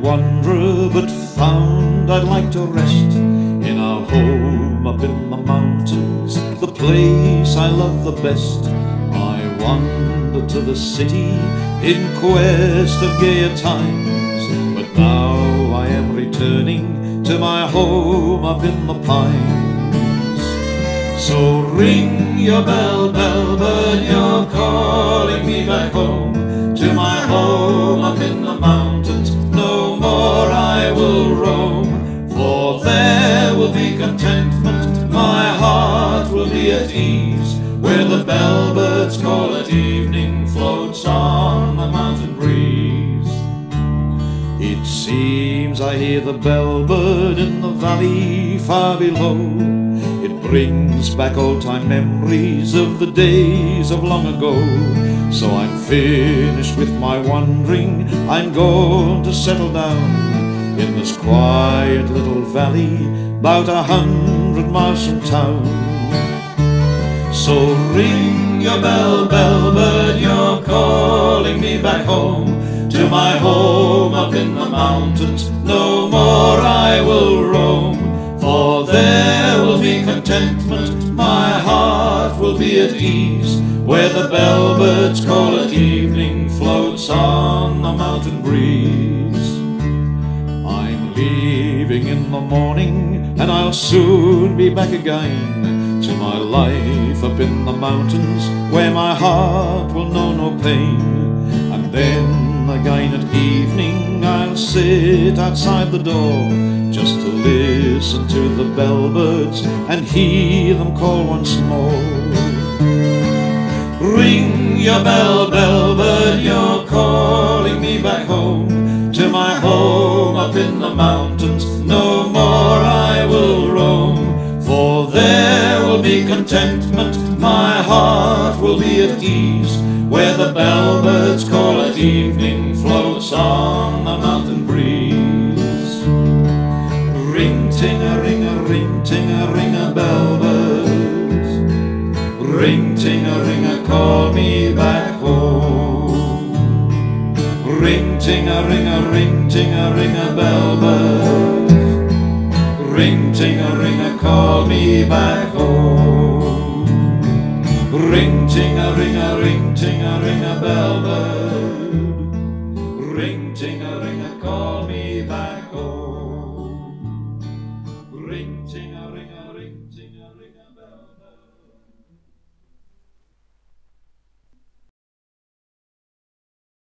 wanderer, but found I'd like to rest in our home up in the mountains, the place I love the best. I wandered to the city in quest of gayer times, but now I am returning to my home up in the pines. So ring your bell, bellbird, you're calling me back home, to my home up in the mountains. No more I will roam, for there will be contentment, my heart will be at ease, where the bellbird's call at evening floats on the mountain breeze. It seems I hear the bellbird in the valley far below. It brings back old-time memories of the days of long ago. So I'm finished with my wandering, I'm going to settle down in this quiet little valley, 'bout 100 miles from town. So ring your bell, bellbird, you're calling me back home, to my home up in the mountains. No more I will roam, for there will be contentment, my heart will be at ease, where the bellbird's call at evening floats on the mountain breeze. I'm leaving in the morning, and I'll soon be back again to my life up in the mountains, where my heart will know no pain. And then again at evening I'll sit outside the door, just to listen to the bellbirds and hear them call once more. Ring your bell, bellbird, you're calling me back home, to my home up in the mountains. No more I will roam, for there will be contentment, my heart will be at ease, where the bellbird's call at evening floats on the mountain breeze. Ring ting a ring a ring ting a ring a bellbird, ring ting a ring a call me back home. Ring ting a ring a ring ting a ring a bellbird, ring ting a ring a call me back home. Ring ting a ring a ring ting a ring a bellbird, ring ting a ring a call me back home. Ring ting a ring a ring ting